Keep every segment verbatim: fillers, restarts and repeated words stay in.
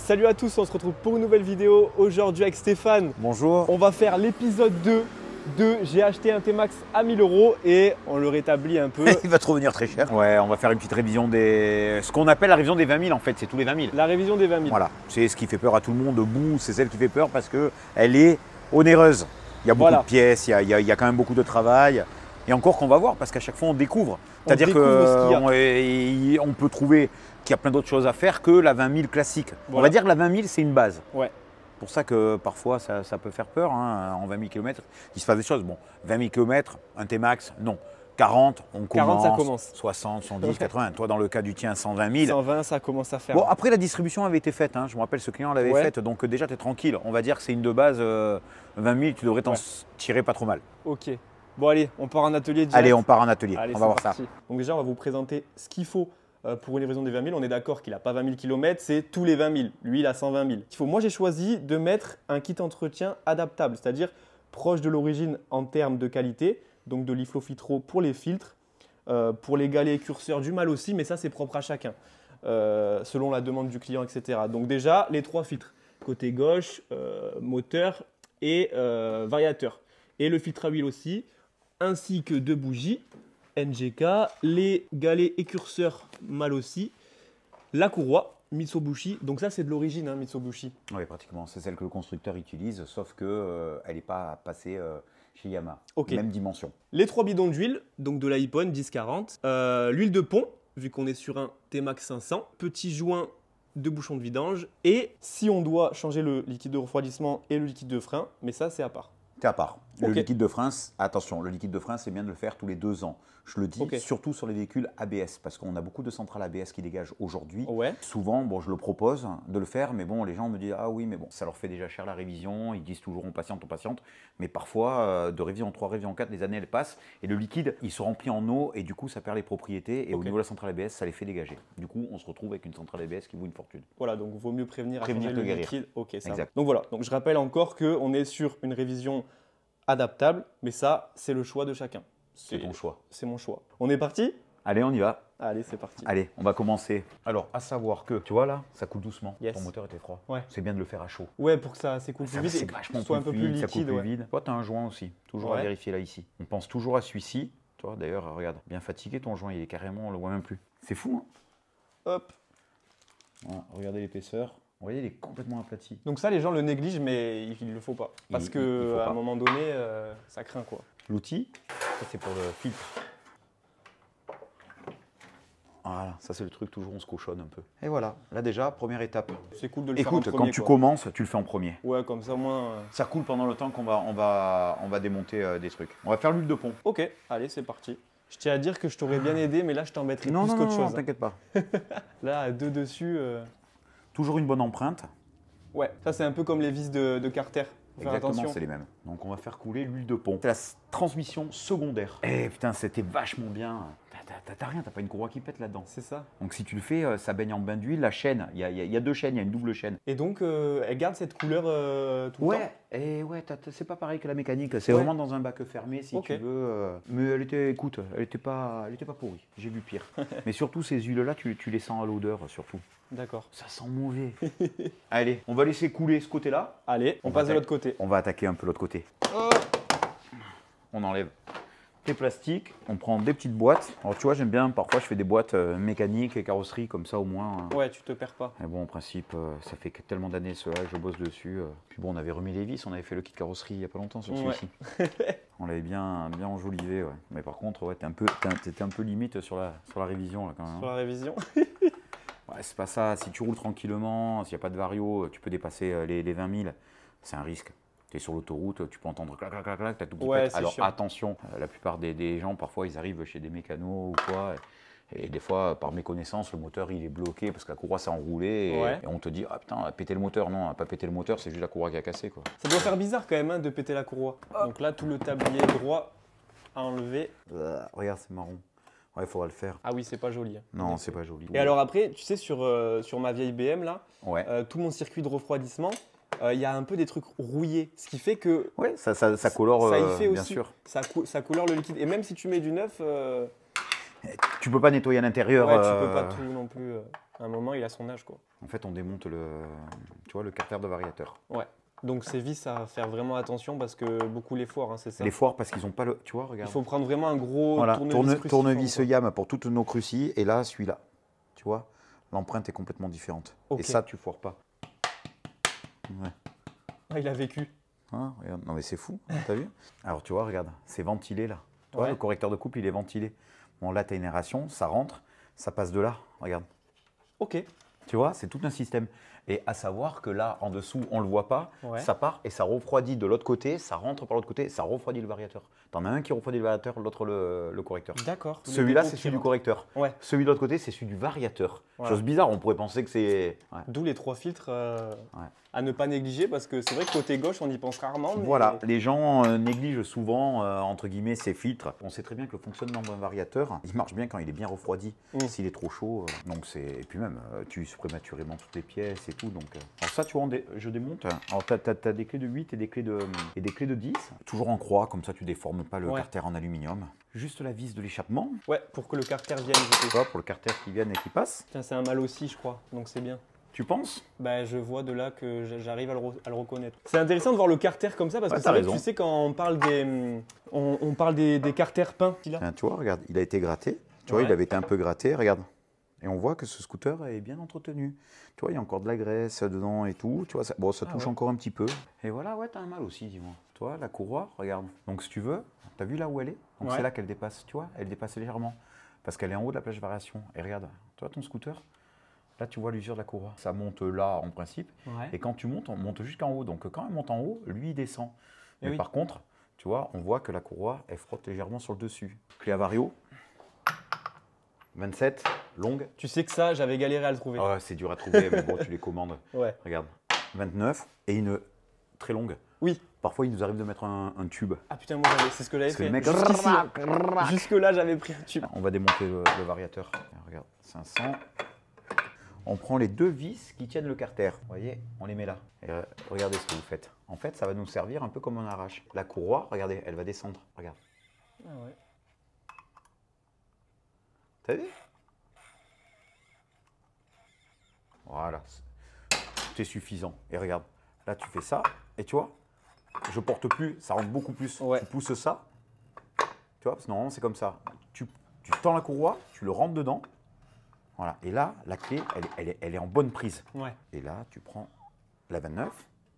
Salut à tous, on se retrouve pour une nouvelle vidéo aujourd'hui avec Stéphane. Bonjour. On va faire l'épisode deux de J'ai acheté un T-Max à mille euros et on le rétablit un peu. Il va te revenir très cher. Ouais, on va faire une petite révision des... Ce qu'on appelle la révision des vingt mille en fait, c'est tous les vingt mille. La révision des vingt mille. Voilà, c'est ce qui fait peur à tout le monde. Bout, c'est celle qui fait peur parce qu'elle est onéreuse. Il y a beaucoup Voilà. de pièces, il y, a, il, y a, il y a quand même beaucoup de travail. Et encore qu'on va voir parce qu'à chaque fois on découvre. C'est-à-dire qu'on on peut trouver qu'il y a plein d'autres choses à faire que la vingt mille classique. Voilà. On va dire que la vingt mille c'est une base. Ouais. C'est pour ça que parfois ça, ça peut faire peur, hein, en vingt mille kilomètres, il se passe des choses. Bon, vingt mille kilomètres, un T-Max, non. quarante, on commence. quarante, ça commence. soixante, soixante-dix, quatre-vingts. Toi, dans le cas du tien, cent vingt mille. cent vingt, ça commence à faire. Bon, après, la distribution avait été faite. Hein. Je me rappelle, ce client l'avait ouais. faite. Donc, déjà, tu es tranquille. On va dire que c'est une de base. Euh, vingt mille, tu devrais t'en ouais. tirer pas trop mal. Ok. Bon, allez, on part en atelier direct. Allez, on part en atelier. Allez, on va voir parti. ça. Donc, déjà, on va vous présenter ce qu'il faut pour une livraison des vingt mille. On est d'accord qu'il n'a pas vingt mille kilomètres, c'est tous les vingt mille. Lui, il a cent vingt mille. Il faut, moi, j'ai choisi de mettre un kit entretien adaptable, c'est-à-dire proche de l'origine en termes de qualité. Donc, de l'Iflofitro pour les filtres. Euh, pour les galets et curseurs, du mal aussi, mais ça, c'est propre à chacun, euh, selon la demande du client, et cetera. Donc déjà, les trois filtres, côté gauche, euh, moteur et euh, variateur. Et le filtre à huile aussi, ainsi que deux bougies, N G K, les galets et curseurs, mal aussi, la courroie, Mitsubishi. Donc ça, c'est de l'origine, hein, Mitsubishi. Oui, pratiquement. C'est celle que le constructeur utilise, sauf qu'elle euh, n'est pas passée... Euh... chez Yamaha, okay. Même dimension. Les trois bidons d'huile, donc de la Hippon dix quarante. Euh, L'huile de pont, vu qu'on est sur un T-Max cinq cents. Petit joint de bouchon de vidange. Et si on doit changer le liquide de refroidissement et le liquide de frein, mais ça, c'est à part. C'est à part. Le okay. liquide de frein, attention, le liquide de frein, c'est bien de le faire tous les deux ans. Je le dis, okay. surtout sur les véhicules A B S, parce qu'on a beaucoup de centrales A B S qui dégagent aujourd'hui. Ouais. Souvent, bon, je le propose de le faire, mais bon, les gens me disent « Ah oui, mais bon, ça leur fait déjà cher la révision. » Ils disent toujours « On patiente, on patiente. » Mais parfois, euh, de révision trois, révision quatre, les années, elles passent, et le liquide, il se remplit en eau, et du coup, ça perd les propriétés, et okay. au niveau de la centrale A B S, ça les fait dégager. Du coup, on se retrouve avec une centrale A B S qui vaut une fortune. Voilà, donc il vaut mieux prévenir, prévenir à que le guérir. Liquide. Ok, ça exact. Donc voilà, donc je rappelle encore qu'on est sur une révision adaptable, mais ça, c'est le choix de chacun. C'est ton choix. C'est mon choix. On est parti? Allez, on y va. Allez, c'est parti. Allez, on va commencer. Alors, à savoir que, tu vois là, ça coule doucement. Yes. Ton moteur était froid. Ouais. C'est bien de le faire à chaud. Ouais, pour que ça s'écoule plus vite. C'est vachement soit plus, un peu vide, plus ça coule liquide. plus Ouais. vide. Toi, tu as un joint aussi. Toujours ouais. à vérifier là, ici. On pense toujours à celui-ci. Toi, d'ailleurs, regarde, bien fatigué ton joint. Il est carrément, on le voit même plus. C'est fou, hein? Hop. Bon, regardez l'épaisseur. Vous voyez, il est complètement aplati. Donc ça, les gens le négligent, mais il ne le faut pas. Parce qu'à un moment donné, euh, ça craint quoi. L'outil, ça c'est pour le filtre. Voilà, ça c'est le truc, toujours on se cochonne un peu. Et voilà, là déjà, première étape. C'est cool de le Écoute, faire en premier. Écoute, quand tu quoi. commences, tu le fais en premier. Ouais, comme ça au moins... Euh... Ça coule pendant le temps qu'on va, on va, on va démonter euh, des trucs. On va faire l'huile de pont. Ok, allez, c'est parti. Je tiens à dire que je t'aurais bien aidé, mais là je t'embêterai plus non, qu'autre non, chose. Non, t'inquiète pas. Là, à deux dessus... Euh... Toujours une bonne empreinte. Ouais, ça c'est un peu comme les vis de, de Carter. Exactement, c'est les mêmes. Donc on va faire couler l'huile de pont. C'est la transmission secondaire. Eh putain, c'était vachement bien. T'as rien, t'as pas une courroie qui pète là-dedans. C'est ça. Donc si tu le fais, ça baigne en bain d'huile. La chaîne, il y, y, y a deux chaînes, il y a une double chaîne. Et donc, euh, elle garde cette couleur euh, tout ouais, le temps. Et ouais, c'est pas pareil que la mécanique. C'est ouais. vraiment dans un bac fermé si okay. tu veux. Euh, mais elle était, écoute, elle était pas, elle était pas pourrie. J'ai vu pire. Mais surtout ces huiles-là, tu, tu les sens à l'odeur surtout. D'accord. Ça sent mauvais. Allez, on va laisser couler ce côté-là. Allez, on, on passe de l'autre côté. On va attaquer un peu l'autre côté. Oh. On enlève les plastiques, on prend des petites boîtes. Alors tu vois, j'aime bien, parfois je fais des boîtes euh, mécaniques et carrosserie, comme ça au moins. Euh... Ouais, tu te perds pas. Mais bon, en principe, euh, ça fait tellement d'années cela que je bosse dessus. Euh... Puis bon, on avait remis les vis, on avait fait le kit carrosserie il n'y a pas longtemps sur celui-ci. Ouais. On l'avait bien, bien enjolivé, ouais. Mais par contre, ouais, t'es un peu, t'étais un peu limite sur la, sur la révision là quand même. Sur la révision. Ouais, c'est pas ça. Si tu roules tranquillement, s'il n'y a pas de vario, tu peux dépasser les, les vingt mille. C'est un risque. Tu es sur l'autoroute, tu peux entendre clac, clac, clac, clac, t'as tout qui ouais, pète. Alors chiant. attention, euh, la plupart des, des gens, parfois, ils arrivent chez des mécanos ou quoi. Et, et des fois, par méconnaissance, le moteur, il est bloqué parce que la courroie s'est enroulée. Et, ouais. et on te dit, ah putain, a pété le moteur. Non, a pas pété le moteur, c'est juste la courroie qui a cassé, quoi. Ça doit faire bizarre quand même hein, de péter la courroie. Oh. Donc là, tout le tablier droit à enlever. Euh, regarde, c'est marron. Ouais, il faudra le faire. Ah oui, c'est pas joli. Hein. Non, c'est pas joli. Et alors après, tu sais, sur, euh, sur ma vieille B M, là, ouais. euh, tout mon circuit de refroidissement, il euh, y a un peu des trucs rouillés, ce qui fait que… Oui, ça, ça, ça colore, ça y euh, fait bien aussi. sûr. Ça, cou ça colore le liquide. Et même si tu mets du neuf… Euh... Tu peux pas nettoyer à l'intérieur. Ouais, euh... tu peux pas tout non plus… Euh... À un moment, il a son âge, quoi. En fait, on démonte le, tu vois, le carter de variateur. Ouais. Donc ces vis à faire vraiment attention parce que beaucoup les foires, hein, c'est ça. Les foires parce qu'ils n'ont pas le, tu vois, Il regarde. faut prendre vraiment un gros Voilà, tournevis tourne, cruciforme, tournevis quoi. Yam pour toutes nos crucis et là, celui-là, tu vois, l'empreinte est complètement différente. Ok. Et ça, tu foires pas. Ouais. Ah, il a vécu. Hein, regarde. Non mais c'est fou, hein, t'as vu? Alors tu vois, regarde, c'est ventilé là. Tu vois, Ouais. le correcteur de couple, il est ventilé. Bon, là, tu as une aération, ça rentre, ça passe de là, regarde. Ok. Tu vois, c'est tout un système. Et à savoir que là, en dessous, on ne le voit pas, Ouais. ça part et ça refroidit de l'autre côté, ça rentre par l'autre côté, ça refroidit le variateur. T'en as un qui refroidit le variateur, l'autre le, le correcteur. D'accord. Celui-là, Le c'est dépôt celui qui du correcteur. Ouais. Celui de l'autre côté, c'est celui du variateur. Voilà. Chose bizarre, on pourrait penser que c'est... Ouais. D'où les trois filtres euh, Ouais. à ne pas négliger parce que c'est vrai que côté gauche, on y pense rarement. Mais... Voilà, les gens euh, négligent souvent, euh, entre guillemets, ces filtres. On sait très bien que le fonctionnement d'un variateur, il marche bien quand il est bien refroidi. Mm. S'il est trop chaud, euh, donc c'est... Et puis même, euh, tu uses prématurément toutes les pièces et tout. Donc, euh. Alors ça, tu vois, on dé- je démonte. Alors, tu as, des clés de huit et des clés de, et des clés de dix. Toujours en croix, comme ça, tu déformes pas le Ouais. carter en aluminium. Juste la vis de l'échappement, Ouais, pour que le carter vienne tu jeter. vois, pour le carter qui vienne et qui passe. Tiens, c'est un mal aussi, je crois, donc c'est bien. Tu penses? Bah, je vois de là que j- j'arrive à, le re- à le reconnaître. C'est intéressant de voir le carter comme ça parce Ouais, que c'est t'as vrai que raison. tu sais quand on parle des, hum, on, on parle des, des carters peints. Là. Tiens, tu vois, regarde, il a été gratté. Tu vois, Ouais. il avait été un peu gratté, regarde. Et on voit que ce scooter est bien entretenu. Tu vois, il y a encore de la graisse dedans et tout. Tu vois, ça, bon, ça Ah touche ouais. encore un petit peu. Et voilà, ouais, t'as un mal aussi, dis-moi. Tu vois, la courroie, regarde. Donc, si tu veux, t'as vu là où elle est? Donc, Ouais. c'est là qu'elle dépasse, tu vois, elle dépasse légèrement. Parce qu'elle est en haut de la plage variation. Et regarde, tu vois ton scooter? Là, tu vois l'usure de la courroie. Ça monte là, en principe. Ouais. Et quand tu montes, on monte jusqu'en haut. Donc, quand elle monte en haut, lui, il descend. Eh Mais oui. par contre, tu vois, on voit que la courroie, elle frotte légèrement sur le dessus. Clé à vario. vingt-sept, longue. Tu sais que ça, j'avais galéré à le trouver. Ah, c'est dur à trouver, mais bon, tu les commandes. Ouais. Regarde, vingt-neuf et une très longue. Oui. Parfois, il nous arrive de mettre un, un tube. Ah putain, moi j'avais- c'est ce que j'avais Parce que fait. le mec, Jusqu'ici, hein. Jusque-là, j'avais pris un tube. on va démonter le, le variateur. Regarde, cinq cents. On prend les deux vis qui tiennent le carter. Vous voyez, on les met là. Et euh, regardez ce que vous faites. En fait, ça va nous servir un peu comme un arrache. La courroie, regardez, elle va descendre. Regarde. Ah ouais. T'as vu? Voilà. C'est suffisant. Et regarde, là tu fais ça, et tu vois, je porte plus, ça rentre beaucoup plus. Ouais. Tu pousses ça, tu vois, parce que normalement c'est comme ça. Tu, tu tends la courroie, tu le rentres dedans. Voilà. Et là, la clé, elle, est- elle est, elle est en bonne prise. Ouais. Et là, tu prends la vingt-neuf.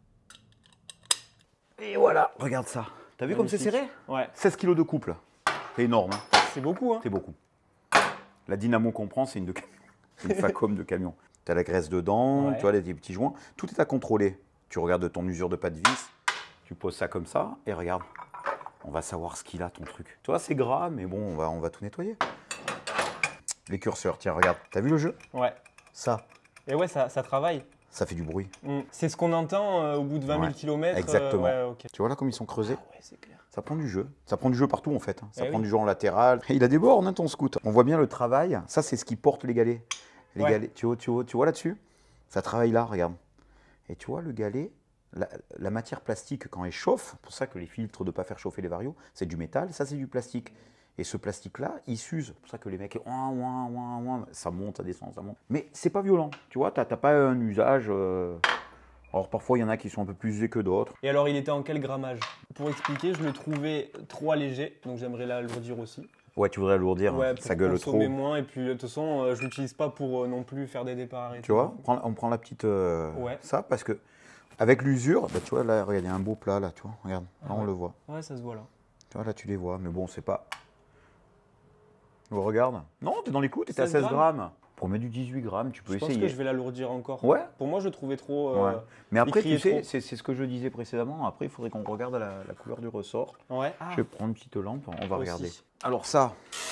Et voilà, regarde ça. T'as vu comme c'est Magnifique. serré? Ouais. seize kilos de couple. C'est énorme. Hein. C'est beaucoup, hein. C'est beaucoup. La dynamo qu'on prend, c'est une, de camion. C'est une Facom de camion. Tu as la graisse dedans, Ouais. tu vois, les petits joints. Tout est à contrôler. Tu regardes ton usure de pas de vis, tu poses ça comme ça, et regarde. On va savoir ce qu'il a, ton truc. Tu vois, c'est gras, mais bon, on va, on va tout nettoyer. Les curseurs, tiens, regarde. T'as vu le jeu? Ouais. Ça, Et ouais, ça, ça travaille. ça fait du bruit. Mm. C'est ce qu'on entend euh, au bout de vingt mille Ouais, kilomètres. exactement. ouais, ok. Tu vois là comme ils sont creusés? Ah ouais, c'est clair. Ça prend du jeu. Ça prend du jeu partout en fait. Ça Eh prend oui. du jeu en latéral. Et il a des bornes, hein, ton scoot. On voit bien le travail. Ça, c'est ce qui porte les galets. Les Ouais. galets, tu vois, tu vois, tu vois là-dessus? Ça travaille là, regarde. Et tu vois, le galet, la, la matière plastique, quand elle chauffe, c'est pour ça que les filtres de ne pas faire chauffer les varios, c'est du métal, ça c'est du plastique. Et ce plastique-là, il s'use. C'est pour ça que les mecs, ouin, ouin, ouin, ouin, ça monte, ça descend, ça monte. Mais c'est pas violent. Tu vois, tu n'as pas un usage. euh, Alors parfois, il y en a qui sont un peu plus usés que d'autres. Et alors, il était en quel grammage? Pour expliquer, je le trouvais trop allégé, donc j'aimerais l'alourdir aussi. Ouais, tu voudrais alourdir, Ouais, hein, pour ça gueule trop. consommer moins. Et puis, de toute façon, euh, je l'utilise pas pour euh, non plus faire des départs arrêtés. Tu vois, on prend, on prend la petite euh, Ouais. ça parce que avec l'usure, bah, tu vois là, regarde, il y a un beau plat là, tu vois, regarde, là Ah on ouais. le voit. Ouais, ça se voit là. Tu vois là, tu les vois, mais bon, c'est pas. Oh, regarde. Non, t'es dans les coups, t'es à seize seize grammes. grammes. Pour mettre du dix-huit grammes, tu peux Je pense essayer. que je vais l'alourdir encore. Ouais. Pour moi, je le trouvais trop. euh, Ouais. Mais après, criait tu sais, trop. c'est c'est ce que je disais précédemment. Après, il faudrait qu'on regarde la, la couleur du ressort. Ouais. Ah, Je vais prendre une petite lampe, on va aussi. regarder. Alors ça,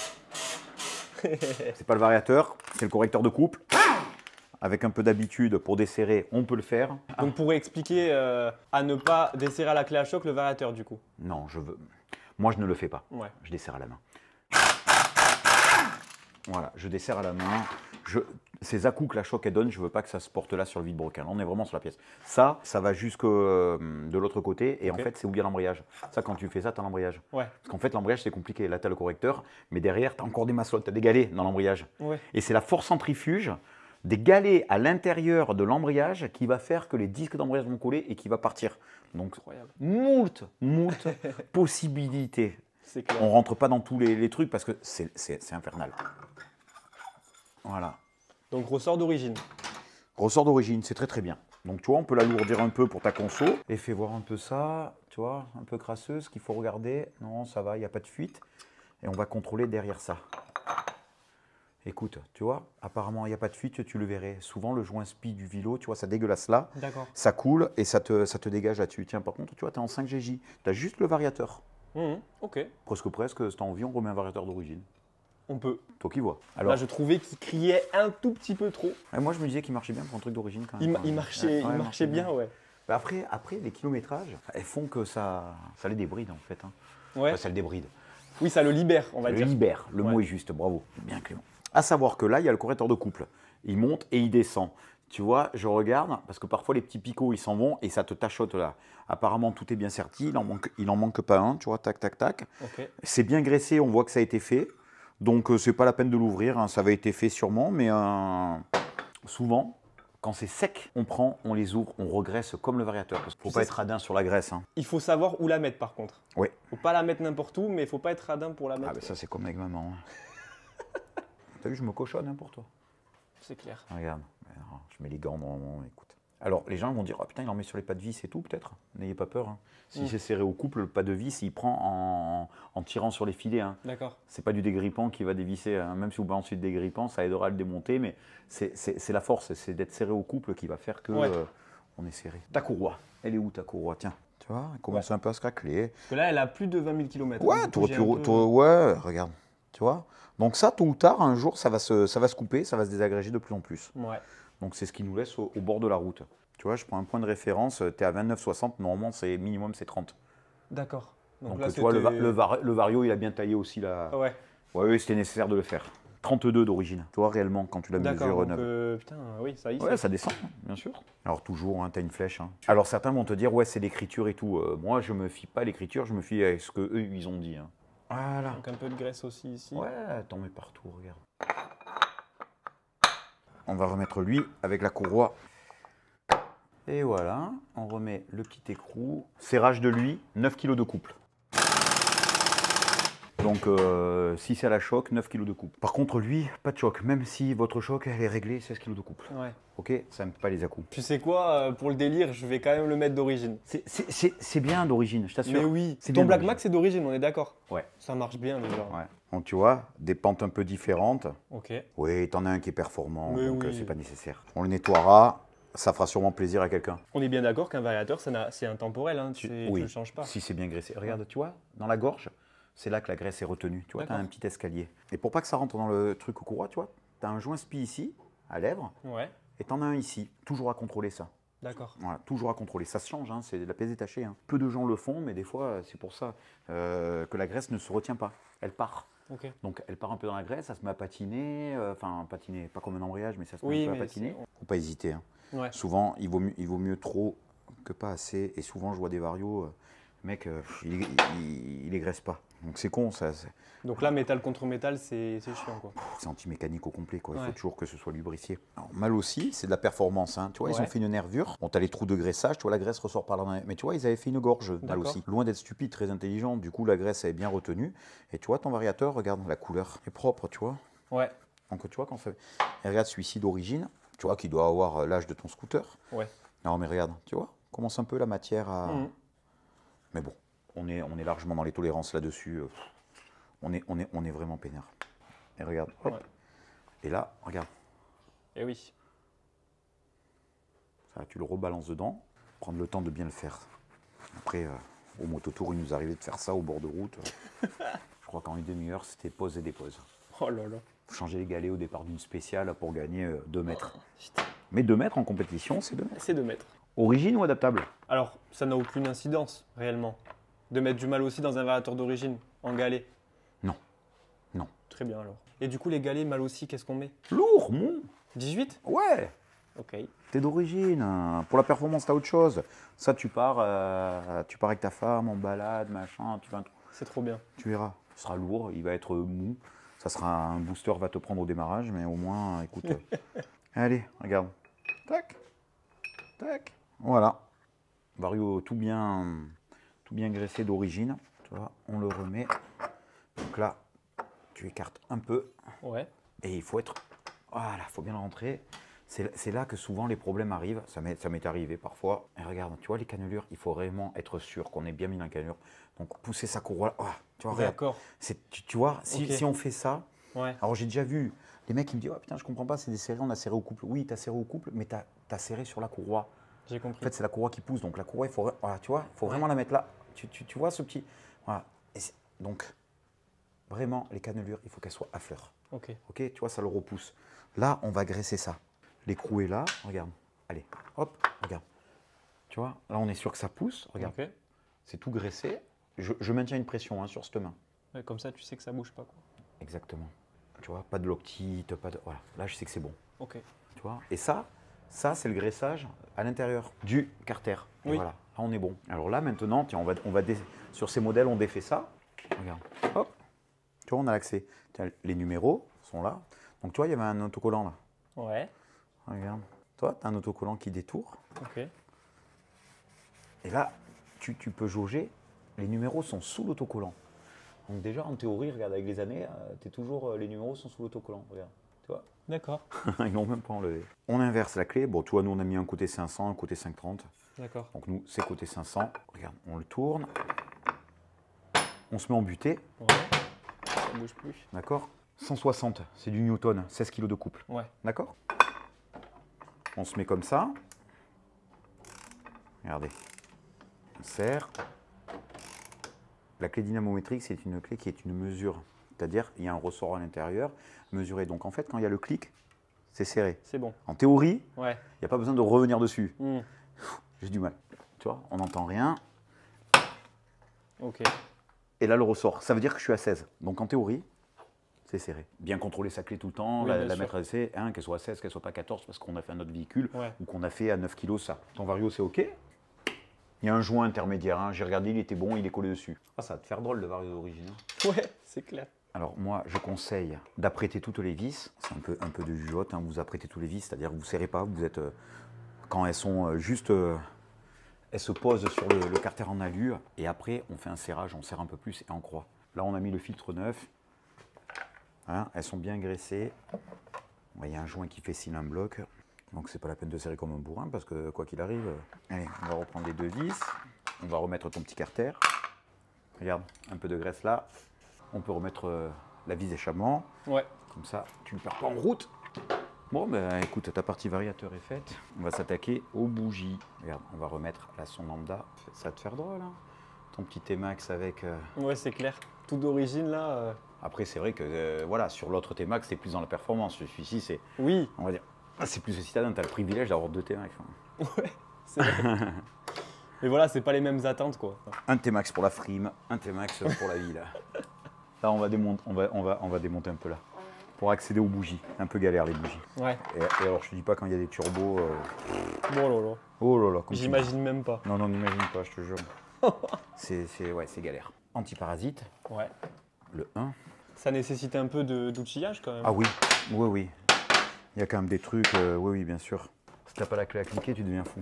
c'est pas le variateur, c'est le correcteur de couple. Avec un peu d'habitude pour desserrer, on peut le faire. Donc, pour expliquer euh, à ne pas desserrer à la clé à choc le variateur, du coup. Non, je veux. Moi, je ne le fais pas. Ouais. Je desserre à la main. Voilà, je desserre à la main. Je... Ces à-coups que la choc elle donne, je ne veux pas que ça se porte là sur le vide-brocal. On est vraiment sur la pièce. Ça, ça va jusque euh, de l'autre côté. Et Ok. en fait, c'est où il y a l'embrayage. Ça, quand tu fais ça, tu as l'embrayage. Ouais. Parce qu'en fait, l'embrayage, c'est compliqué. Là, tu as le correcteur. Mais derrière, tu as encore des maçonnes. Tu as des galets dans l'embrayage. Ouais. Et c'est la force centrifuge des galets à l'intérieur de l'embrayage qui va faire que les disques d'embrayage vont coller et qui va partir. Donc, Incroyable. moult, moult possibilités. C'est clair. On rentre pas dans tous les, les trucs parce que c'est infernal. Voilà. Donc ressort d'origine. Ressort d'origine, c'est très très bien. Donc tu vois, on peut l'alourdir un peu pour ta conso. Et fais voir un peu ça, tu vois, un peu crasseuse, qu'il faut regarder. Non, ça va, il n'y a pas de fuite. Et on va contrôler derrière ça. Écoute, tu vois, apparemment, il n'y a pas de fuite, tu le verrais. Souvent, le joint spi du vélo, tu vois, ça dégueulasse là. D'accord. Ça coule et ça te, ça te dégage là-dessus. Tiens, par contre, tu vois, tu es en cinq G J. Tu as juste le variateur. Mmh, ok. Presque presque, si tu as envie, on remet un variateur d'origine. On peut. Toi qui vois. Alors, Là, je trouvais qu'il criait un tout petit peu trop. et moi, je me disais qu'il marchait bien pour un truc d'origine quand même. Il, ma- quand il même. marchait, Ouais, il ouais, marchait bien, ouais. Bah après, après, les kilométrages, elles font que ça, ça les débride en fait. Hein. Ouais. Enfin, ça le débride. Oui, ça le libère, on va Ça le dire. libère. Le Ouais. mot est juste. Bravo. Bien Clément. À savoir que là, il y a le correcteur de couple. Il monte et il descend. Tu vois, je regarde parce que parfois les petits picots ils s'en vont et ça te tachote là. Apparemment tout est bien serti, il en manque, il en manque pas un. Tu vois, tac, tac, tac. Ok. C'est bien graissé, on voit que ça a été fait. Donc euh, c'est pas la peine de l'ouvrir. Hein. Ça avait été fait sûrement, mais euh, souvent. Quand c'est sec, on prend, on les ouvre, on regraisse comme le variateur. Parce qu'il ne faut Tu pas sais, être radin sur la graisse. Hein. Il faut savoir où la mettre par contre. Oui. Faut pas la mettre n'importe où, mais il faut pas être radin pour la mettre. Ah ben ça c'est comme avec maman. Hein. T'as vu, je me cochonne hein, pour toi. C'est clair. Regarde, alors, je mets les gants normalement, écoute. Alors les gens vont dire, oh putain il en met sur les pas de vis et tout peut-être. N'ayez pas peur. Hein. Si Mm. c'est serré au couple, le pas de vis, il prend en, en tirant sur les filets. Hein. D'accord. C'est pas du dégrippant qui va dévisser. Hein. Même si vous balancez le dégrippant, ça aidera à le démonter, mais c'est la force, c'est d'être serré au couple qui va faire que Ouais. euh, on est serré. Ta courroie, elle est où ta courroie? Tiens, tu vois, elle commence Ouais. un peu à se craqueler. Parce que là, elle a plus de vingt mille kilomètres. Ouais, t'aurais pu, t'aurais- ouais, regarde, tu vois. Donc ça, tôt ou tard, un jour, ça va se, ça va se couper, ça va se désagréger de plus en plus. Ouais. Donc c'est ce qui nous laisse au, au bord de la route. Tu vois, je prends un point de référence, tu es à vingt-neuf soixante, normalement, c'est minimum, c'est trente. D'accord. Donc, là, tu vois, le, va- c'était- le, var- le vario, il a bien taillé aussi là. Ah ouais. Ouais, oui, c'était nécessaire de le faire. trente-deux d'origine, tu vois, réellement, quand tu la D'accord. mesures donc, neuve. euh, putain, oui, ça y est. Ouais, ça- ça descend, bien sûr. Alors toujours, hein, tu as une flèche. Hein. Alors certains vont te dire, ouais, c'est l'écriture et tout. Euh, moi, je me fie pas à l'écriture, je me fie à ce que eux ils ont dit. Hein. Voilà. Donc un peu de graisse aussi ici. Ouais, t'en mets partout, regarde. On va remettre lui avec la courroie. Et voilà, on remet le petit écrou. Serrage de lui, neuf kilos de couple. Donc euh, si c'est à la choc, neuf kilos de couple. Par contre lui, pas de choc. Même si votre choc elle est réglée, seize kilos de couple. Ouais. Ok, ça n'aime pas les à-coups. Tu sais quoi, euh, pour le délire, je vais quand même le mettre d'origine. C'est- C'est c'est- c'est bien d'origine, je t'assure. Mais oui, c'est ton bien Black d'origine. Max c'est d'origine, on est d'accord. Ouais. Ça marche bien déjà. Ouais. Donc tu vois, des pentes un peu différentes. Ok. Oui, t'en as un qui est performant, Mais donc oui. euh, c'est pas nécessaire. On le nettoiera, ça fera sûrement plaisir à quelqu'un. On est bien d'accord qu'un variateur, ça n'a- c'est intemporel, hein, tu, Tu- tu oui. le changes pas. Si c'est bien graissé. Regarde, tu vois, dans la gorge, c'est là que la graisse est retenue. Tu vois, tu as D'accord. un petit escalier. Et pour pas que ça rentre dans le truc au courroie, tu vois, tu as un joint spi ici, à lèvres, Ouais, et tu en as un ici. Toujours à contrôler ça. d'accord. Voilà, toujours à contrôler. Ça se change, hein, c'est de la pièce détachée. Hein. Peu de gens le font, mais des fois, c'est pour ça euh, que la graisse ne se retient pas. Elle part. Ok. Donc elle part un peu dans la graisse, ça se met à patiner, euh, enfin patiner, pas comme un embrayage, mais ça se met Oui, un peu à mais patiner. c'est- Faut pas hésiter. Hein. Ouais. Souvent, il vaut, mieux, il vaut mieux trop que pas assez. Et souvent, je vois des varios, euh, mec, euh, il, il, il, il les graisse pas. Donc c'est con, ça. C'est Donc là, métal contre métal, c'est c'est chiant quoi. c'est anti-mécanique au complet, quoi. Il Ouais. faut toujours que ce soit lubrifié. Alors, mal aussi, c'est de la performance. Hein. Tu vois, ils Ouais. ont fait une nervure. Bon, t'as les trous de graissage, tu vois, la graisse ressort par là. Mais tu vois, ils avaient fait une gorge, mal D'accord. aussi. Loin d'être stupide, très intelligent. Du coup, la graisse est bien retenue. Et tu vois, ton variateur, regarde, la couleur est propre, tu vois. Ouais, Donc tu vois, quand ça... Et regarde celui-ci d'origine, tu vois, qui doit avoir euh, l'âge de ton scooter. ouais. Non, mais regarde, tu vois, commence un peu la matière à... Mhm. Mais bon, on est, on est largement dans les tolérances là-dessus. euh, On est, on, est, on est vraiment peinard. Et regarde, hop. Ouais. Et là, regarde, Et oui. ça, tu le rebalances dedans. Prendre le temps de bien le faire. Après, euh, au mototour, il nous arrivait de faire ça au bord de route. Je crois qu'en une demi-heure, c'était pause et dépose. Oh là là. Faut changer les galets au départ d'une spéciale pour gagner deux mètres. Putain. Mais deux mètres en compétition, c'est deux mètres. C'est de mettre. Origine ou adaptable? Alors, ça n'a aucune incidence, réellement. De mettre du mal aussi dans un variateur d'origine, en galet. Non. Non. Très bien alors. Et du coup, les galets mal aussi, qu'est-ce qu'on met Lourd, mon. dix-huit Ouais. Ok. T'es d'origine. hein. Pour la performance, t'as autre chose. Ça, tu pars, euh, tu pars avec ta femme en balade, machin. Tu, vas, C'est trop bien. tu verras. Il sera lourd, il va être mou. Ça sera un booster, va te prendre au démarrage, mais au moins, écoute, Allez, regarde. Tac. Tac. Voilà. Vario tout bien, tout bien graissé d'origine. Tu vois, on le remet. Donc là, tu écartes un peu. Ouais. Et il faut être... Voilà, il faut bien le rentrer. C'est là que souvent les problèmes arrivent. Ça m'est arrivé parfois. Et regarde, tu vois les cannelures, il faut vraiment être sûr qu'on ait bien mis la cannelure. Donc pousser sa courroie. Oh, tu vois, d'accord. Tu, tu vois, si, okay. si on fait ça... Ouais. Alors j'ai déjà vu les mecs qui me disent oh, putain, je comprends pas, c'est des serrés, on a serré au couple. Oui, tu as serré au couple, mais tu as, as serré sur la courroie. J'ai compris. En fait, c'est la courroie qui pousse. Donc la courroie, il faut, voilà, tu vois, il faut ouais. vraiment la mettre là. Tu, tu, tu vois ce petit. Voilà. Et donc, vraiment, les cannelures, il faut qu'elles soient à fleur. Ok. Ok, tu vois, ça le repousse. Là, on va graisser ça. L'écrou est là, regarde. Allez, hop, regarde. Tu vois, là, on est sûr que ça pousse. Regarde. Okay. C'est tout graissé. Je, je maintiens une pression hein, sur cette main. Ouais, comme ça, tu sais que ça bouge pas, quoi. Exactement. Tu vois, pas de loctite, pas de... Voilà, là, je sais que c'est bon. Ok. Tu vois, et ça, ça, c'est le graissage à l'intérieur du carter. Et oui. Voilà, là, on est bon. Alors là, maintenant, tiens, on va, on va dé... sur ces modèles, on défait ça. Regarde, hop. Tu vois, on a l'accès. Les numéros sont là. Donc, tu vois, il y avait un autocollant là. Ouais. Regarde. Toi, tu as un autocollant qui détourne. Ok. Et là, tu, tu peux jauger. Les numéros sont sous l'autocollant. Donc déjà, en théorie, regarde, avec les années, euh, es toujours, euh, les numéros sont sous l'autocollant. Regarde, tu vois. D'accord. Ils n'ont même pas enlevé. On inverse la clé. Bon, tu vois, nous, on a mis un côté cinq cents, un côté cinq cent trente. D'accord. Donc nous, c'est côté cinq cents. Regarde, on le tourne. On se met en butée. Ouais. Ça ne bouge plus. D'accord. cent soixante, c'est du Newton, seize kilos de couple. Ouais. D'accord. On se met comme ça. Regardez. On serre. La clé dynamométrique, c'est une clé qui est une mesure. C'est-à-dire, il y a un ressort à l'intérieur, mesuré. Donc, en fait, quand il y a le clic, c'est serré. C'est bon. En théorie, ouais. il n'y a pas besoin de revenir dessus. Mm. J'ai du mal. Tu vois, on n'entend rien. Ok. Et là, le ressort, ça veut dire que je suis à seize. Donc, en théorie, c'est serré. Bien contrôler sa clé tout le temps, oui, la, la mettre à essai, hein, qu'elle soit à seize, qu'elle soit pas à quatorze, parce qu'on a fait un autre véhicule, ouais. ou qu'on a fait à neuf kilos ça. Ton Vario, c'est OK. Il y a un joint intermédiaire, hein. J'ai regardé, il était bon, il est collé dessus. Ah, ça va te faire drôle le Vario d'origine. Hein. Ouais, c'est clair. Alors moi, je conseille d'apprêter toutes les vis. C'est un peu, un peu de jugeote, hein. Vous apprêtez toutes les vis, c'est-à-dire que vous ne serrez pas, vous êtes, euh, quand elles sont euh, juste, euh, elles se posent sur le, le carter en alu, et après on fait un serrage, on serre un peu plus et on croit. Là on a mis le filtre neuf, hein, elles sont bien graissées. Il y a un joint qui fait signe un bloc, donc c'est pas la peine de serrer comme un bourrin, parce que quoi qu'il arrive, euh... allez, on va reprendre les deux vis, on va remettre ton petit carter. Regarde, un peu de graisse là. On peut remettre euh, la vis d'échappement. Ouais. Comme ça, tu ne perds pas en route. Bon, ben écoute, ta partie variateur est faite. On va s'attaquer aux bougies. Regarde, on va remettre la son lambda. Ça va te faire drôle, hein. Ton petit T-Max avec... Euh... Ouais, c'est clair. Tout d'origine, là... Euh... Après, c'est vrai que, euh, voilà, sur l'autre T-Max, c'est plus dans la performance. Celui-ci, c'est... Oui. On va dire... C'est plus citadin, tu as le privilège d'avoir deux T-Max. Hein. Ouais, c'est vrai. Mais voilà, c'est pas les mêmes attentes, quoi. Un T-Max pour la frime, un T-Max pour la vie, là. Là, on va, démonter, on, va, on, va, on va démonter un peu là, pour accéder aux bougies. Un peu galère, les bougies. Ouais. Et, et alors, je te dis pas quand il y a des turbos... Euh... Oh là là. Oh là là. J'imagine même pas. Non, non, n'imagine pas, je te jure. C'est ouais, galère. Antiparasite. Ouais. Le un. Ça nécessite un peu d'outillage, quand même. Ah oui, oui, oui. Il y a quand même des trucs, euh, oui, oui, bien sûr. Si t'as pas la clé à cliquer, tu deviens fou.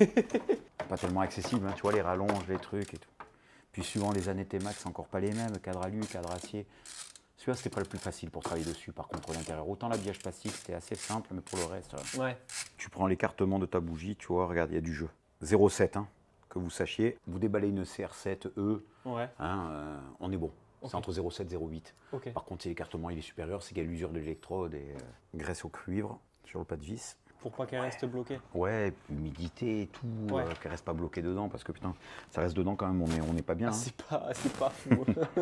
Pas tellement accessible, hein, tu vois, les rallonges, les trucs et tout. Puis suivant les années T-Max, c'est encore pas les mêmes, cadre alu, cadre acier. Celui-là, c'était pas le plus facile pour travailler dessus, par contre, l'intérieur. Autant l'habillage plastique, c'était assez simple, mais pour le reste, ouais. Tu prends l'écartement de ta bougie, tu vois, regarde, il y a du jeu. zéro virgule sept, hein, que vous sachiez. Vous déballez une C R sept E, ouais. hein, euh, on est bon. Okay. C'est entre zéro virgule sept et zéro virgule huit. Okay. Par contre, si l'écartement il est supérieur, c'est qu'il y a l'usure de l'électrode et euh, graisse au cuivre sur le pas de vis. Pour pas qu'elle reste bloquée. Ouais, humidité et tout, ouais. euh, qu'elle reste pas bloquée dedans, parce que putain, ça reste dedans quand même, on est, on est pas bien. Ah, hein. C'est pas, pas fou.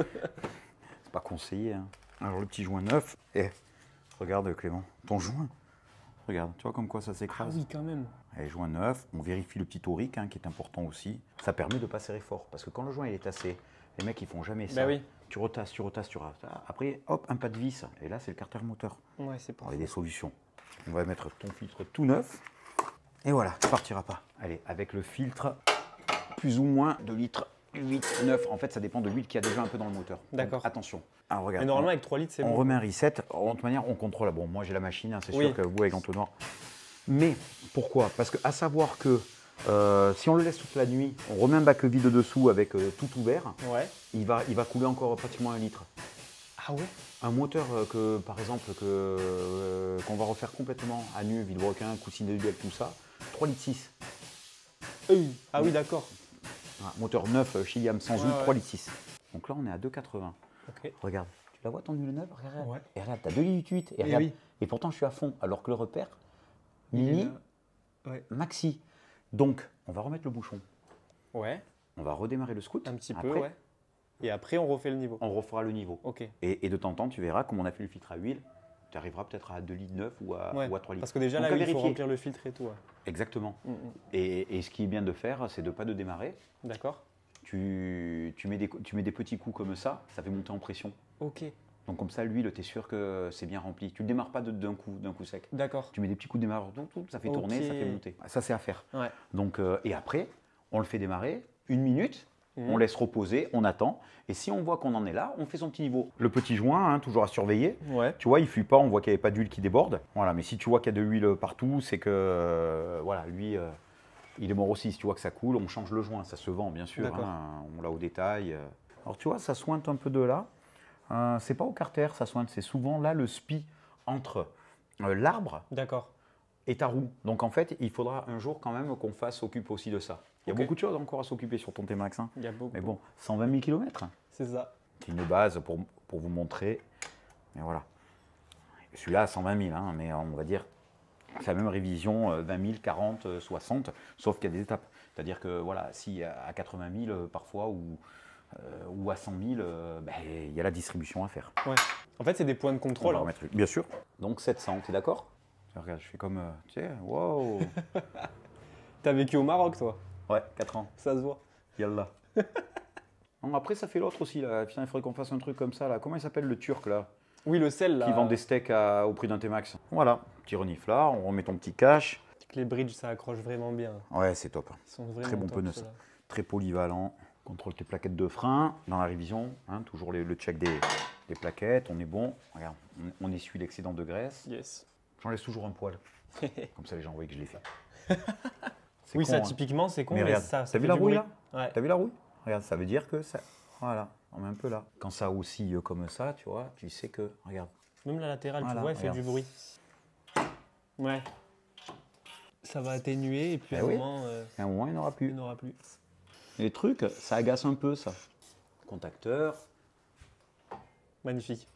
C'est pas conseillé. Hein. Alors le petit joint neuf, et regarde Clément, ton joint, regarde, tu vois comme quoi ça s'écrase. Ah oui, quand même. Allez, joint neuf, on vérifie le petit auric, hein, qui est important aussi. Ça permet de pas serrer fort, parce que quand le joint il est tassé, les mecs ils font jamais ça. Bah oui. Tu retasses, tu retasses, tu retasses. Après, hop, un pas de vis, et là c'est le carter moteur. Ouais, c'est pas. Il y a des solutions. On va mettre ton filtre tout neuf. Et voilà, ça partira pas. Allez, avec le filtre, plus ou moins deux litres huit, neuf. En fait, ça dépend de l'huile qu'il y a déjà un peu dans le moteur. D'accord. Donc, attention. Alors, regarde. Mais normalement, on, avec trois litres, c'est on bon. remet un reset. De toute manière, on contrôle. Bon, moi, j'ai la machine, hein, c'est Oui. sûr que vous, avec l'entonnoir. Mais pourquoi? Parce qu'à savoir que euh, si on le laisse toute la nuit, on remet un bac vide dessous avec euh, tout ouvert, Ouais. il va, il va couler encore pratiquement un litre. Ah ouais? Un moteur euh, que, par exemple, que, euh, qu'on va refaire complètement à nu, vilebrequin, coussinet de duel, tout ça, trois litres six. Euh, Ah oui, d'accord. Un moteur neuf chez Yam sans Ouais, huile, ouais. trois litres six. Donc là, on est à deux quatre-vingts. Ok. Regarde, tu la vois ton huile neuve? Regarde, Ouais. et regarde, t'as deux litres huit. Et, Eh regarde, oui. et pourtant, je suis à fond. Alors que le repère, Il est mini, là. Ouais. maxi. Donc, on va remettre le bouchon. Ouais. On va redémarrer le scout. Un petit Après, peu, ouais. Et après, on refait le niveau. on refera le niveau. Ok. Et, et de temps en temps, tu verras, comme on a fait le filtre à huile, tu arriveras peut-être à deux litres neuf ou à, Ouais. ou à trois litres. Parce que déjà, Donc, là, à il faut vérifier. remplir le filtre et tout. Ouais. Exactement. Mm, mm. Et, et ce qui est bien de faire, c'est de ne pas de démarrer. D'accord. Tu, tu, mets des, tu mets des petits coups comme ça, ça fait monter en pression. Ok. Donc comme ça, l'huile, tu es sûr que c'est bien rempli. Tu ne démarres pas de- d'un coup, d'un coup sec. D'accord. Tu mets des petits coups de démarreur, tout, tout, ça fait tourner, Ok. ça fait monter. Ça, c'est à faire. Ouais. Donc, euh, et après, on le fait démarrer une minute, Mhm. on laisse reposer, on attend. Et si on voit qu'on en est là, on fait son petit niveau. Le petit joint, hein, toujours à surveiller. Ouais. Tu vois, il ne fuit pas, on voit qu'il n'y avait pas d'huile qui déborde. Voilà, mais si tu vois qu'il y a de l'huile partout, c'est que, euh, voilà, lui, euh, il est mort aussi. Si tu vois que ça coule, on change le joint. Ça se vend, bien sûr. D'accord. Hein, on l'a au détail. euh. Alors, tu vois, ça sointe un peu de là. Euh, c'est pas au carter, ça sointe. C'est souvent là le spi entre euh, l'arbre D'accord. et ta roue. Donc, en fait, il faudra un jour quand même qu'on fasse s'occupe aussi de ça. Il y a Ok. beaucoup de choses encore à s'occuper sur ton T-Max. Hein. Il y a beaucoup. Mais bon, cent vingt mille kilomètres. C'est ça. C'est une base pour, pour vous montrer. Mais voilà. Celui-là à cent vingt mille, hein, mais on va dire c'est la même révision, euh, vingt mille, quarante, euh, soixante, sauf qu'il y a des étapes. C'est-à-dire que voilà, si à quatre-vingt mille euh, parfois ou, euh, ou à cent mille, euh, ben, il y a la distribution à faire. Ouais. En fait, c'est des points de On contrôle. va hein. remettre, bien sûr. Donc sept cents, tu es d'accord? Regarde, je fais comme, euh, tu sais, wow. T'as vécu au Maroc, toi? Ouais, quatre ans. Ça se voit. Yallah. Non, après, ça fait l'autre aussi. Là. Putain, il faudrait qu'on fasse un truc comme ça. Là. Comment il s'appelle le turc là? Oui, le sel, là. Qui vend des steaks à- au prix d'un T-Max. Voilà, petit reniflard, on remet ton petit cache. Les bridges, ça accroche vraiment bien. Ouais, c'est top. Ils sont vraiment Très bon top, pneu, ceux-là. Très polyvalent. Contrôle tes plaquettes de frein dans la révision. Hein, toujours les- le check des, des plaquettes. On est bon. Regarde, on, on essuie l'excédent de graisse. Yes. J'en laisse toujours un poil. Comme ça, les gens voient que je l'ai fait. C'est Oui, con, ça, hein. typiquement, c'est con, Mais mais, regarde, ça, t'as ça vu fait la du rouille bruit. là Ouais. T'as vu la rouille? Regarde, ça veut dire que ça. Voilà, on met un peu là. Quand ça oscille comme ça, tu vois, tu sais que. Regarde. Même la latérale, Voilà, tu vois, elle fait regarde. du bruit. Ouais. Ça va atténuer et puis Eh à un oui. moment, euh, Et à un moment, il n'y en aura il plus. n'y en aura plus. Les trucs, ça agace un peu ça. Contacteur. Magnifique.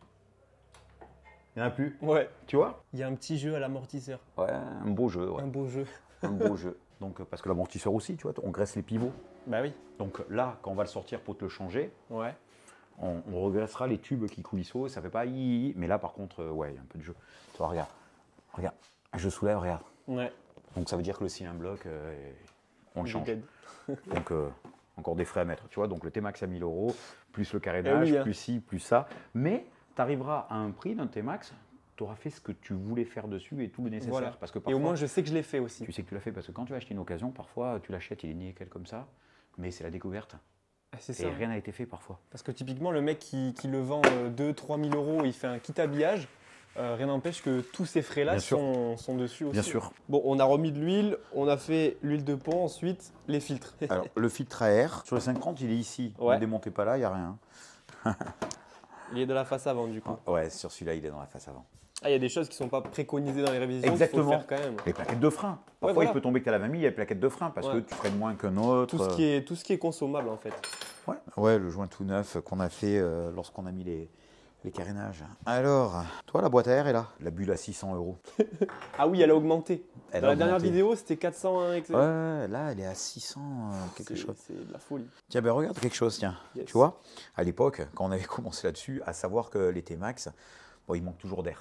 Il n'y en a plus. Ouais. Tu vois? Il y a un petit jeu à l'amortisseur. Ouais, un beau jeu. Ouais. Un beau jeu. Un beau jeu. Donc, euh, parce que l'amortisseur aussi, tu vois, on graisse les pivots. Bah oui. Donc là, quand on va le sortir pour te le changer, Ouais. on, on regraissera les tubes qui coulissent, ça fait pas hi, hi, hi. Mais là, par contre, euh, ouais, il y a un peu de jeu. Tu vois, regarde. Regarde. Je soulève, regarde. Ouais. Donc ça veut dire que le cylindre bloc, euh, on le Il est change. dead. Donc euh, encore des frais à mettre. Tu vois, donc le T-Max à mille euros, plus le carénage, Eh oui, hein. plus ci, plus ça. Mais tu arriveras à un prix d'un T-Max, tu auras fait ce que tu voulais faire dessus et tout le nécessaire. Voilà. Parce que Et parfois, au moins, je sais que je l'ai fait aussi. tu sais que tu l'as fait parce que quand tu vas acheter une occasion, parfois tu l'achètes, il est nickel comme ça, mais c'est la découverte. Ah, c'est Et ça. rien n'a été fait parfois. Parce que typiquement, le mec qui, qui le vend deux trois mille euros, il fait un kit habillage. Euh, rien n'empêche que tous ces frais-là Bien sûr. sont, sont dessus aussi. Bien sûr. Bon, on a remis de l'huile, on a fait l'huile de pont, ensuite les filtres. Alors le filtre à air, sur le cinq trente, il est ici. Ouais. Ne démontez pas là, il n'y a rien. Il est de la face avant du coup. Ouais, sur celui-là, il est dans la face avant. Ah, il y a des choses qui ne sont pas préconisées dans les révisions. Exactement. Qu'il faut faire quand même. Les plaquettes de frein. Parfois, Ouais, voilà. il peut tomber que tu as la vingt mille, il y a les plaquettes de frein parce Ouais. que tu freines moins qu'un autre. Tout ce, qui est, tout ce qui est consommable en fait. Ouais, ouais, le joint tout neuf qu'on a fait euh, lorsqu'on a mis les, les carénages. Alors, toi, la boîte à air est là. La bulle à six cents euros. Ah oui, elle a augmenté. Elle Dans a la dernière augmenté. vidéo, c'était quatre cents hein, et cetera. Ouais, là, elle est à six cents euh, quelque C'est- chose. C'est de la folie. Tiens, ben regarde quelque chose, tiens. Yes. Tu vois, à l'époque, quand on avait commencé là-dessus, à savoir que les T-Max, bon, il manque toujours d'air.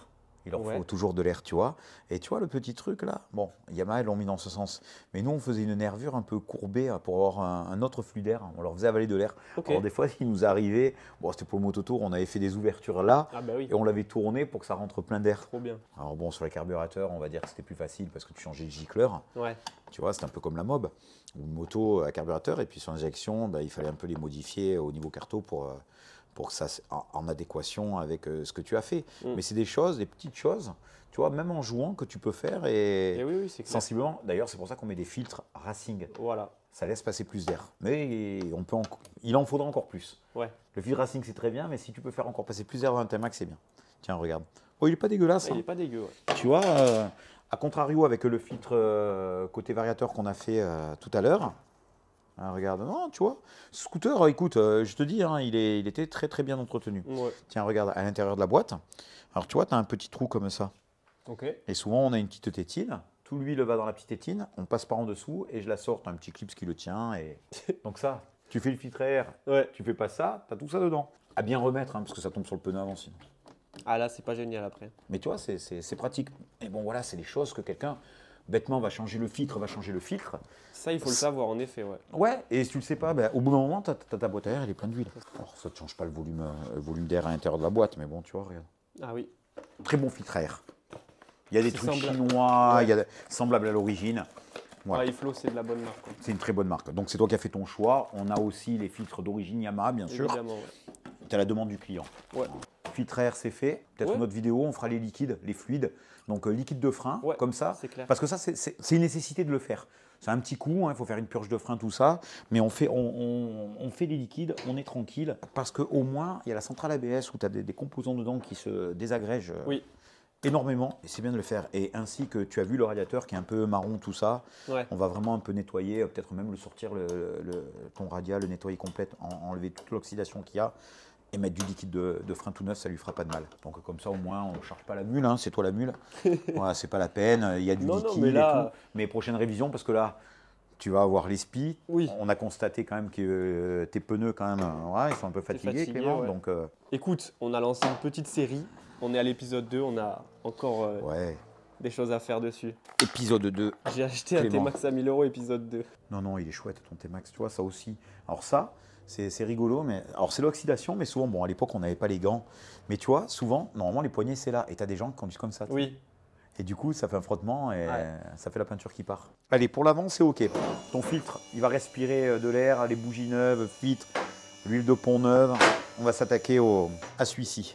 Il leur Ouais. faut toujours de l'air, tu vois. Et tu vois, le petit truc là, bon, Yamaha, ils l'ont mis dans ce sens. Mais nous, on faisait une nervure un peu courbée pour avoir un, un autre flux d'air. On leur faisait avaler de l'air. Ok. Alors, des fois, il nous arrivait, bon, c'était pour le mototour, on avait fait des ouvertures là. Ah bah oui, Et on l'avait tourné pour que ça rentre plein d'air. trop bien. Alors bon, sur les carburateur, on va dire que c'était plus facile parce que tu changeais le gicleur. Ouais. Tu vois, c'était un peu comme la mob, ou une moto à carburateur. Et puis sur l'injection, bah, il fallait un peu les modifier au niveau carto pour, euh, pour que ça soit en, en adéquation avec euh, ce que tu as fait. Mm. Mais c'est des choses, des petites choses, tu vois, même en jouant, que tu peux faire. Et, Et oui, oui, c'est clair. sensiblement, d'ailleurs, c'est pour ça qu'on met des filtres racing. Voilà. Ça laisse passer plus d'air. Mais on peut en- il en faudra encore plus. Ouais. Le filtre racing, c'est très bien, mais si tu peux faire encore passer plus d'air dans un T-Max, c'est bien. Tiens, regarde. Oh, il n'est pas dégueulasse. Ah, il hein. est pas dégueu. Ouais. Tu vois, euh, à contrario avec le filtre euh, côté variateur qu'on a fait euh, tout à l'heure. Ah, regarde, non, tu vois, ce scooter, écoute, euh, je te dis, hein, il, est, il était très très bien entretenu. Ouais. Tiens, regarde, à l'intérieur de la boîte. Alors, tu vois, tu as un petit trou comme ça. Ok. Et souvent, on a une petite tétine. Tout l'huile va dans la petite tétine. On passe par en dessous et je la sors. Tu as un petit clip qui le tient. Et... Donc, ça, tu fais le filtre à air, Ouais. tu fais pas ça, tu as tout ça dedans. À bien remettre, hein, parce que ça tombe sur le pneu avant sinon. Ah là, c'est pas génial après. Mais tu vois, c'est- c'est c'est pratique. Et bon, voilà, c'est des choses que quelqu'un, bêtement, va changer le filtre, va changer le filtre. Ça, il faut le savoir, en effet, ouais. Ouais, et si tu le sais pas, ben, au bout d'un moment, tu as, ta boîte à air, elle est pleine d'huile. Alors, ça ne change pas le volume, euh, le volume d'air à l'intérieur de la boîte, mais bon, tu vois, regarde. Ah oui. Très bon filtre à air. Il y a des C'est trucs semblable. chinois, Ouais. il y a de- semblables à l'origine. Voilà. Ouais, Iflo, c'est de la bonne marque. quoi. C'est une très bonne marque. Donc, c'est toi qui as fait ton choix. On a aussi les filtres d'origine Yamaha, bien sûr. Évidemment, ouais. Tu as la demande du client. Ouais. Filtre à air, c'est fait. Peut-être Ouais. une autre vidéo, on fera les liquides, les fluides. Donc, euh, liquide de frein, Ouais, comme ça. c'est clair. Parce que ça, c'est- c'est c'est une nécessité de le faire. C'est un petit coup, hein, il faut faire une purge de frein, tout ça. Mais on fait, on, on- on fait les liquides, on est tranquille. Parce qu'au moins, il y a la centrale A B S où tu as des, des composants dedans qui se désagrègent euh, Oui. énormément. Et c'est bien de le faire. Et ainsi que tu as vu le radiateur qui est un peu marron, tout ça. Ouais. On va vraiment un peu nettoyer, euh, peut-être même le sortir, le, le- ton radial, le nettoyer complète, en- enlever toute l'oxydation qu'il y a. Et mettre du liquide de, de frein tout neuf, ça lui fera pas de mal. Donc comme ça au moins on ne charge pas la mule, hein, c'est toi la mule. Voilà, c'est pas la peine, il y a du Non, non, liquide mais et là- tout. Mais prochaine révision, parce que là, tu vas avoir les spies. Oui. On a constaté quand même que euh, tes pneus quand même, euh, ouais, ils sont un peu fatigués, fatigué, Clément. ouais. Donc euh, Écoute, on a lancé une petite série. On est à l'épisode deux. On a encore euh, ouais. des choses à faire dessus. Épisode deux. J'ai acheté un Clément. T-Max à mille euros, épisode deux. Non, non, il est chouette ton T-Max, tu vois, ça aussi. Alors ça, c'est c'est rigolo, mais alors c'est l'oxydation, mais souvent, bon, à l'époque, on n'avait pas les gants. Mais tu vois, souvent, normalement, les poignées, c'est là. Et tu as des gens qui conduisent comme ça. tu sais. Oui. Et du coup, ça fait un frottement et Ouais. ça fait la peinture qui part. Allez, pour l'avant, c'est OK. Ton filtre, il va respirer euh, de l'air, les bougies neuves, filtre, l'huile de pont neuve. On va s'attaquer au- à celui-ci.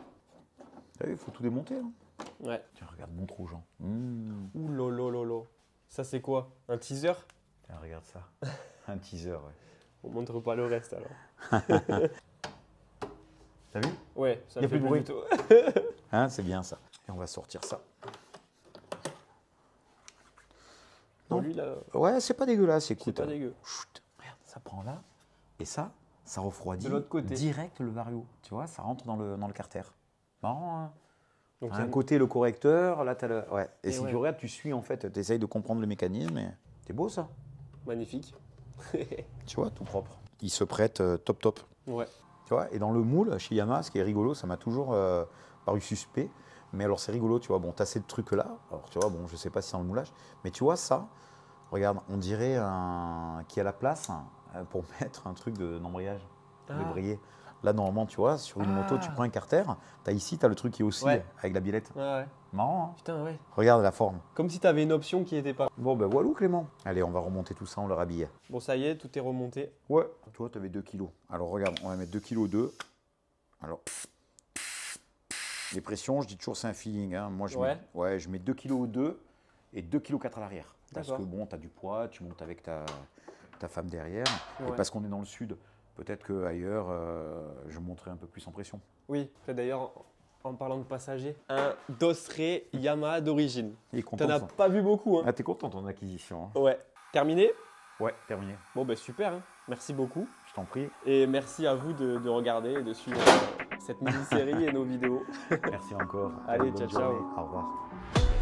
Vous savez, il faut tout démonter. hein. Ouais. Tiens, regarde, montre aux gens. Mmh. Ouh lolo lolo. Ça, c'est quoi? Un teaser? Tiens, regarde ça. Un teaser, ouais. On montre pas le reste alors. T'as vu? Ouais, ça Y a fait plus de bruit. du tout. Hein, c'est bien ça. Et on va sortir ça. Bon, Non. lui là, Ouais, c'est pas dégueulasse, c'est écoute. pas dégueu. Chut, regarde, ça prend là. Et ça, ça refroidit De l'autre côté. direct le vario. Tu vois, ça rentre dans le, dans le carter. Marrant, hein. Donc, D'un il y a- côté, le correcteur, là, tu as le. Ouais. Et, Et si ouais. tu regardes, tu suis en fait, tu essayes de comprendre le mécanisme. Et... C'est beau ça. magnifique. Tu vois, tout propre. Il se prête euh, top top. Ouais. Tu vois, et dans le moule, chez Yamaha, ce qui est rigolo, ça m'a toujours euh, paru suspect. Mais alors, c'est rigolo, tu vois. Bon, tu as ces trucs-là. Alors, tu vois, bon, je sais pas si c'est dans le moulage. Mais tu vois, ça, regarde, on dirait un... qu'il y a la place hein, pour mettre un truc de- d'embrayage, de Ah. briller. Là, normalement, tu vois, sur une Ah. moto, tu prends un carter. As ici, tu as le truc qui oscille Ouais. avec la biellette. Ouais, ouais. Marrant, hein. Putain, ouais. Regarde la forme. Comme si t'avais une option qui était pas. Bon, ben voilà, Clément. Allez, on va remonter tout ça, on le rhabille. Bon, ça y est, tout est remonté. Ouais. Toi, tu avais deux kilos. Alors, regarde, on va mettre deux kilos deux. Alors, les pressions, je dis toujours, c'est un feeling. hein. Moi, je Ouais. mets, ouais, je mets deux kilos deux et deux kilos quatre à l'arrière. Parce D'accord. que bon, tu as du poids, tu montes avec ta, ta femme derrière. Ouais. Et parce qu'on est dans le sud, peut-être qu'ailleurs, euh, je monterai un peu plus en pression. Oui, après d'ailleurs, en parlant de passagers, un Dossré Yamaha d'origine. Il est content. T'en as ça. pas vu beaucoup, hein. Ah, t'es content de ton acquisition. hein. Ouais. Terminé? Ouais, terminé. Bon, ben super, hein. Merci beaucoup. Je t'en prie. Et merci à vous de, de regarder et de suivre euh, cette mini-série et nos vidéos. Merci encore. Allez, Bonne ciao, ciao. journée. Au revoir.